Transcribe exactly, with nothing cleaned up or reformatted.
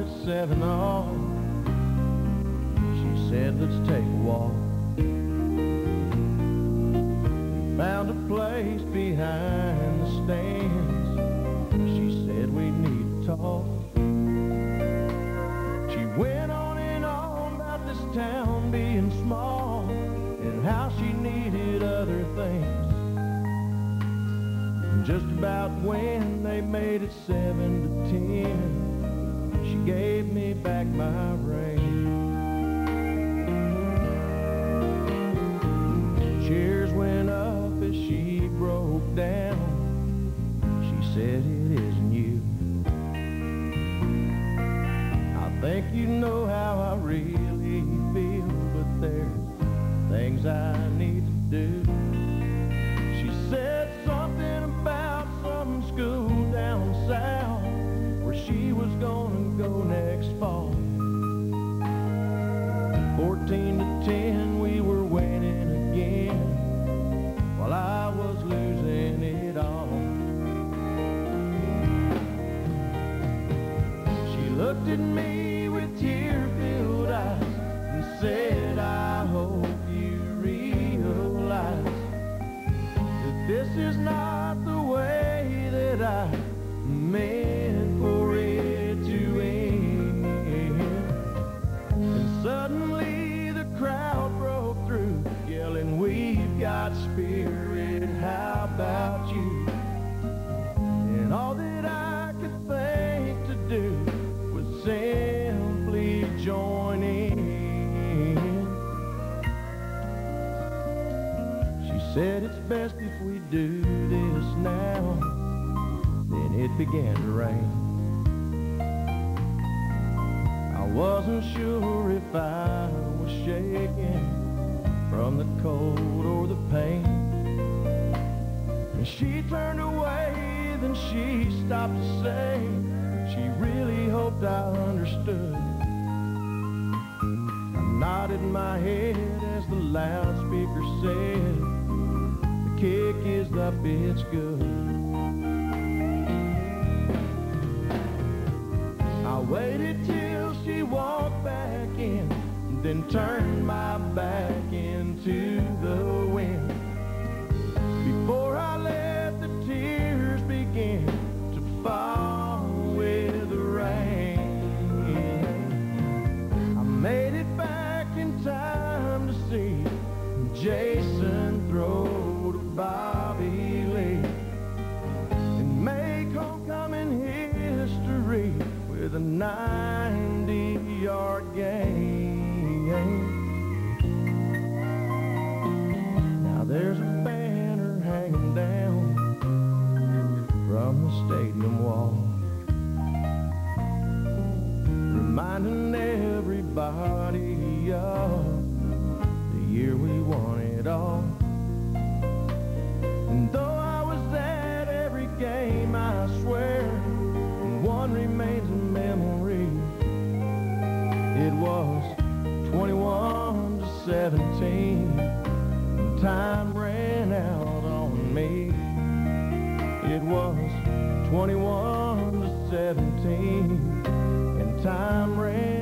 at Supernaw. She said, let's take a walk. Found a place behind the stands. She said we need to talk. She went on and on about this town being small and how she needed other things. And just about when they made it seven to ten, she gave me back my ring. Cheers went up as she broke down. She said, it isn't you. I think you know how I really feel, but there's things I need to do. She said something about some school down south where she was gonna go next fall. Fourteen to ten, we were winning again, while I was losing it all. She looked at me with tear-filled eyes and said, I hope you realize that this is not the way that I meant for it to end. And suddenly the crowd broke through, yelling, we've got spirit, how about you? And all that I could think to do was simply join in. She said, it's best if we do this now. Then it began to rain. I wasn't sure if I was shaking from the cold or the pain. And she turned away, then she stopped to say she really hoped I understood. I nodded my head as the loudspeaker said, the kick is up, it's good. I waited till she walked back in, then turned my back into the wind before I let the tears begin to fall with the rain. I made it back in time to see Jason throw to Bobby Lee and make homecoming history with a ninety-yard gain. Now there's a banner hanging down from the stadium wall, reminding everybody of the year we won it all. And though I was at every game, I swear, one remains a memory. It was twenty-one to seventeen, and time ran out on me. It was twenty-one to seventeen, and time ran